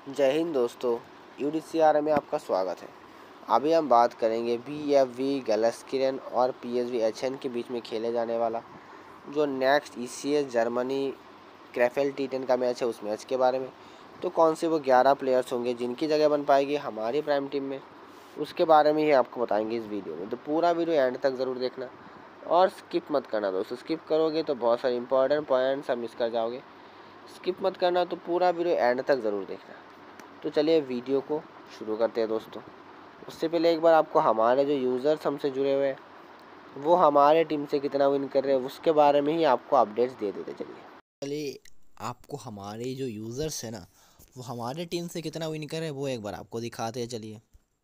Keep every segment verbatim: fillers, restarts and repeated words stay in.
जय हिंद दोस्तों, you D C are में आपका स्वागत है। अभी हम बात करेंगे बी एफ वी गैल्सेनकिर्chen और पी एस वी एचेन के बीच में खेले जाने वाला जो next E C S Germany Krefeld T ten का मैच है, उस मैच के बारे में। तो कौन से वो ग्यारह प्लेयर्स होंगे जिनकी जगह बन पाएगी हमारी प्राइम टीम में, उसके बारे में ही आपको बताएंगे इस वीडियो में। तो पूरा वीडियो एंड तक ज़रूर देखना और स्किप मत करना दोस्तों। स्किप करोगे तो बहुत सारे इंपॉर्टेंट पॉइंट्स आप मिस कर जाओगे। स्किप मत करना, तो पूरा वीडियो एंड तक ज़रूर देखना। तो चलिए वीडियो को शुरू करते हैं दोस्तों। उससे पहले एक बार आपको हमारे जो यूज़र्स हमसे जुड़े हुए हैं वो हमारे टीम से कितना विन कर रहे हैं उसके बारे में ही आपको अपडेट्स दे देते चलिए चलिए आपको हमारे जो यूज़र्स हैं ना वो हमारे टीम से कितना विन कर रहे हैं वो एक बार आपको दिखाते हैं। चलिए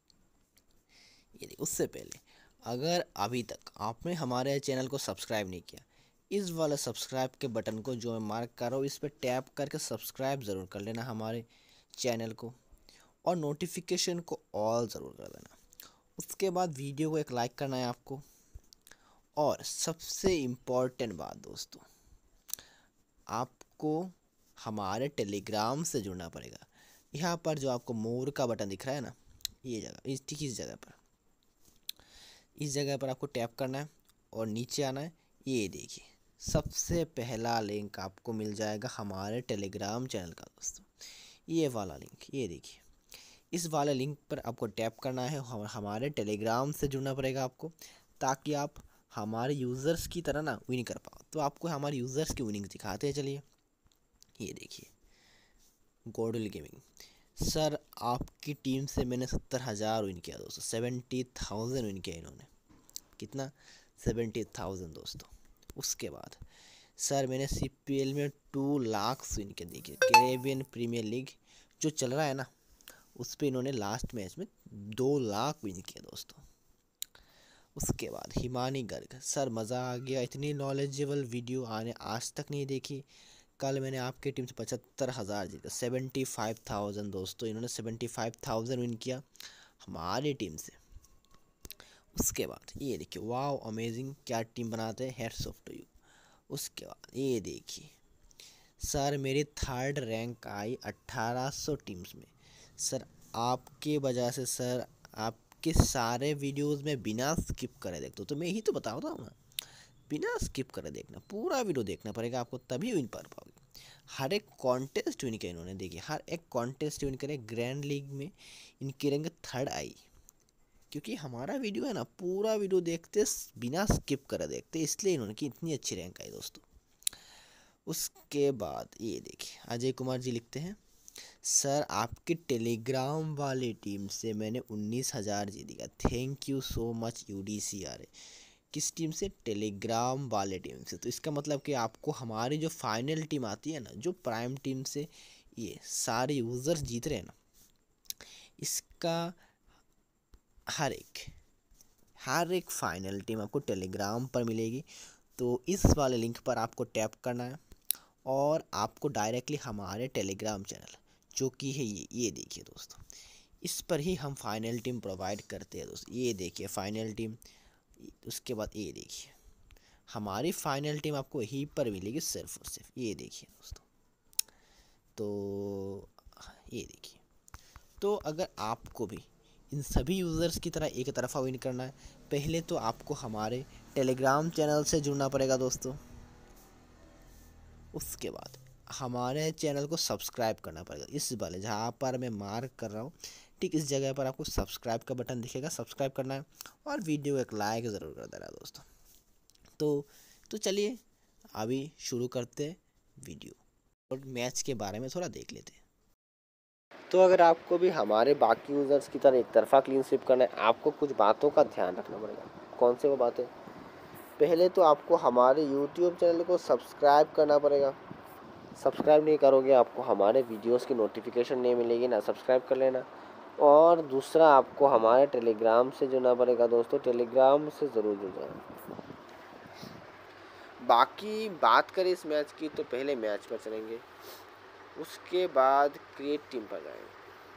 ये उससे पहले अगर अभी तक आपने हमारे चैनल को सब्सक्राइब नहीं किया, इस वाला सब्सक्राइब के बटन को जो मैं मार्क कर रहा हूँ इस पर टैप करके सब्सक्राइब ज़रूर कर लेना हमारे चैनल को, और नोटिफिकेशन को ऑल ज़रूर कर देना। उसके बाद वीडियो को एक लाइक करना है आपको। और सबसे इम्पॉर्टेंट बात दोस्तों, आपको हमारे टेलीग्राम से जुड़ना पड़ेगा। यहाँ पर जो आपको मोर का बटन दिख रहा है ना, ये जगह इस ठीक इस जगह पर इस जगह पर आपको टैप करना है और नीचे आना है। ये देखिए सबसे पहला लिंक आपको मिल जाएगा हमारे टेलीग्राम चैनल का दोस्तों, ये वाला लिंक। ये देखिए इस वाले लिंक पर आपको टैप करना है, हम हमारे टेलीग्राम से जुड़ना पड़ेगा आपको, ताकि आप हमारे यूज़र्स की तरह ना विन कर पाओ। तो आपको हमारे यूज़र्स की विनिंग दिखाते हैं। चलिए ये देखिए गोडल गेमिंग सर, आपकी टीम से मैंने सत्तर हज़ार विन किया दोस्तों, सेवेंटी थाउजेंड विन किया इन्होंने। कितना? सेवेंटी थाउजेंड दोस्तों। उसके बाद सर मैंने सी पी एल में टू लाख विन किया। देखिए कैरेबियन प्रीमियर लीग जो चल रहा है ना उस पर इन्होंने लास्ट मैच में दो लाख विन किया दोस्तों। उसके बाद हिमानी गर्ग सर, मज़ा आ गया, इतनी नॉलेजेबल वीडियो आने आज तक नहीं देखी। कल मैंने आपकी टीम से पचहत्तर हज़ार जीता, सेवेंटी फाइव थाउजेंड दोस्तों। इन्होंने सेवेंटी फाइव थाउजेंड विन किया हमारी टीम से। उसके बाद ये देखिए वाओ अमेजिंग, क्या टीम बनाते हैं, हेड्स ऑफ टू यू। उसके बाद ये देखिए सर मेरी थर्ड रैंक आई अट्ठारह सौ टीम्स में। सर आपके वजह से सर आपके सारे वीडियोस में बिना स्किप करे देखता हूँ, तो मैं ही तो बताता हूँ ना, बिना स्किप करे देखना, पूरा वीडियो देखना पड़ेगा आपको, तभी विन कर पाओगे। हर एक कॉन्टेस्ट विन किया इन्होंने। देखिए हर एक कॉन्टेस्ट विन करे। ग्रैंड लीग में इनकी रैंक थर्ड आई, क्योंकि हमारा वीडियो है ना पूरा वीडियो देखते बिना स्किप करे देखते, इसलिए इन्होंने की इतनी अच्छी रैंक आई दोस्तों। उसके बाद ये देखिए अजय कुमार जी लिखते हैं, सर आपकी टेलीग्राम वाली टीम से मैंने उन्नीस हज़ार जीत गया, thank you so much U D C R. किस टीम से? टेलीग्राम वाले टीम से। तो इसका मतलब कि आपको हमारी जो फाइनल टीम आती है ना, जो प्राइम टीम से ये सारे यूज़र्स जीत रहे हैं ना, इसका हर एक हर एक फाइनल टीम आपको टेलीग्राम पर मिलेगी। तो इस वाले लिंक पर आपको टैप करना है और आपको डायरेक्टली हमारे टेलीग्राम चैनल जो कि है ये ये देखिए दोस्तों, इस पर ही हम फाइनल टीम प्रोवाइड करते हैं दोस्तों। ये देखिए फाइनल टीम। उसके बाद ये देखिए हमारी फाइनल टीम आपको यहीं पर मिलेगी सिर्फ और सिर्फ। ये देखिए दोस्तों, तो ये देखिए। तो अगर आपको भी इन सभी यूज़र्स की तरह एक तरफा विन करना है, पहले तो आपको हमारे टेलीग्राम चैनल से जुड़ना पड़ेगा दोस्तों। उसके बाद हमारे चैनल को सब्सक्राइब करना पड़ेगा। इस वाले जहाँ पर मैं मार्क कर रहा हूँ ठीक इस जगह पर आपको सब्सक्राइब का बटन दिखेगा, सब्सक्राइब करना है और वीडियो एक लाइक ज़रूर कर देना दोस्तों। तो तो चलिए अभी शुरू करते हैं वीडियो और मैच के बारे में थोड़ा देख लेते हैं। तो अगर आपको भी हमारे बाकी यूज़र्स की तरह एक तरफा क्लीन स्वीप करना है, आपको कुछ बातों का ध्यान रखना पड़ेगा। कौन से वो बातें? पहले तो आपको हमारे यूट्यूब चैनल को सब्सक्राइब करना पड़ेगा। सब्सक्राइब नहीं करोगे आपको हमारे वीडियोस की नोटिफिकेशन नहीं मिलेगी ना, सब्सक्राइब कर लेना। और दूसरा आपको हमारे टेलीग्राम से जुड़ना पड़ेगा दोस्तों, टेलीग्राम से ज़रूर जुड़ जाना। बाकी बात करें इस मैच की तो पहले मैच पर चलेंगे, उसके बाद क्रिएट टीम पर जाएंगे।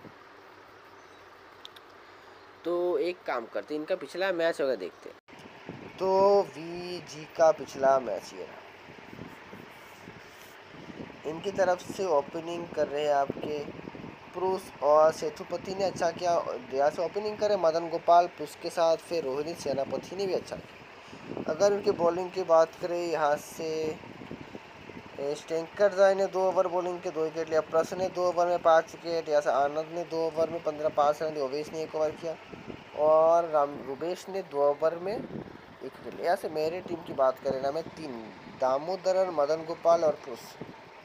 तो एक काम करते हैं, इनका पिछला मैच अगर देखते हैं तो वी जी का पिछला मैच ये रहा। इनकी तरफ से ओपनिंग कर रहे हैं आपके प्रूस और सेतुपति ने अच्छा किया, यहाँ से ओपनिंग करे मदन गोपाल प्रूस के साथ, फिर रोहिणी सेनापति ने भी अच्छा किया। अगर उनकी बॉलिंग की बात करें, यहाँ से स्टेंकर जाय ने दो ओवर बॉलिंग के दो विकेट लिया, प्रस ने दो ओवर में पाँच विकेट, यहाँ से आनंद ने दो ओवर में पंद्रह पाँच रन दिए, ओवेश ने एक ओवर किया और राम रुबेश ने दो ओवर में एक विकेट लिया। यहाँ से मेरे टीम की बात करें ना, मैं तीन दामोदरन, मदन गोपाल और प्रूस।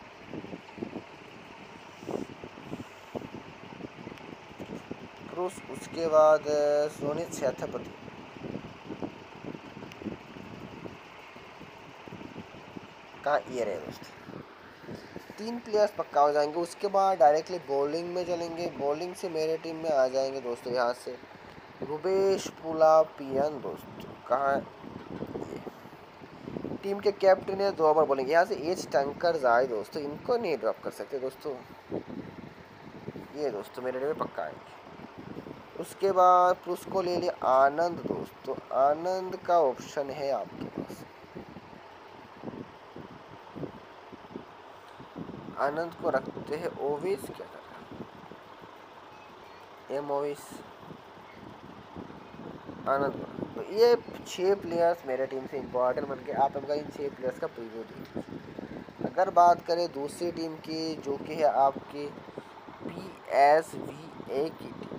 प्रूस उसके बाद सोनित सेनापति, कहाँ ये रहे दोस्त, तीन प्लेयर्स पक्का हो जाएंगे। उसके बाद डायरेक्टली बॉलिंग में चलेंगे। बॉलिंग से मेरे टीम में आ जाएंगे दोस्तों यहाँ से रुबेश पुलापियन दोस्तों, कहाँ ये टीम के कैप्टन है, दो ओवर बॉलिंग। यहाँ से एच टंकर जाए दोस्तों, इनको नहीं ड्रॉप कर सकते दोस्तों, ये दोस्तों मेरे टीम में पक्का आएंगे। उसके बाद प्रूस को ले लिया आनंद दोस्तों, आनंद का ऑप्शन है आपके पास, आनंद को रखते हैं। ओवेस क्या कर रहा है, एम ओवेस, आनंद को। तो ये छः प्लेयर्स मेरे टीम से इम्पोर्टेंट बन के, आप अगर इन छः प्लेयर्स का प्रीव्यू देख लीजिए। अगर बात करें दूसरी टीम की, जो कि है आपकी पी एस वी ए की टीम,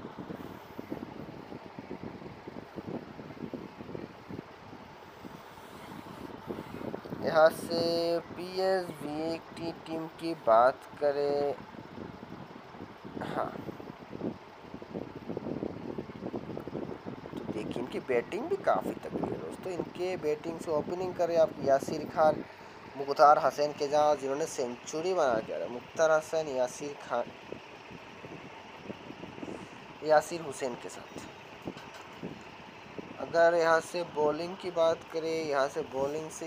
यहाँ से पी एस वी ए की टीम की बात करें, हाँ तो देखिए इनकी बैटिंग भी काफ़ी तगड़ी है दोस्तों। इनके बैटिंग से ओपनिंग करें आप यासिर खान, मुख्तार हसन के जहाँ जिन्होंने सेंचुरी बना दिया, मुख्तार हसन, यासिर खान, यासिर हुसैन के साथ। अगर यहाँ से बॉलिंग की बात करें, यहाँ से बॉलिंग से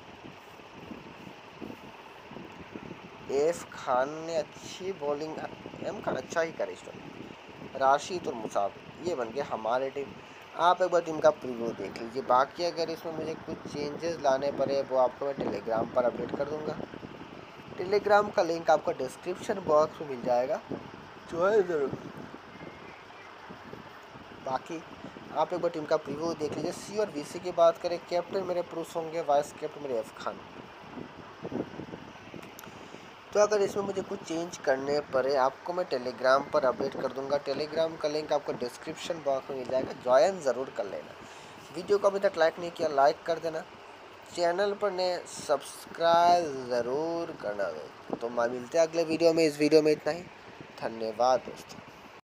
एफ खान ने अच्छी बॉलिंग, एम खान अच्छा ही करे, राशिद और मुसाब, ये बन गया हमारे टीम। आप एक बार टीम का प्रीव्यू देख लीजिए। बाकी अगर इसमें मुझे कुछ चेंजेस लाने पड़े वो आपको मैं टेलीग्राम पर अपडेट कर दूंगा। टेलीग्राम का लिंक आपको डिस्क्रिप्शन बॉक्स में मिल जाएगा, जो है ज़रूर। बाकी आप एक बार टीम का प्रीव्यू देख लीजिए। सी और वी सी की बात करें, कैप्टन मेरे प्रूस होंगे, वाइस कैप्टन मेरे एफ खान। तो अगर इसमें मुझे कुछ चेंज करने पड़े आपको मैं टेलीग्राम पर अपडेट कर दूंगा। टेलीग्राम का लिंक आपको डिस्क्रिप्शन बॉक्स में मिल जाएगा, ज्वाइन ज़रूर कर लेना। वीडियो को अभी तक लाइक नहीं किया, लाइक कर देना। चैनल पर ने सब्सक्राइब ज़रूर करना। तो मिलते हैं अगले वीडियो में। इस वीडियो में इतना ही, धन्यवाद दोस्तों।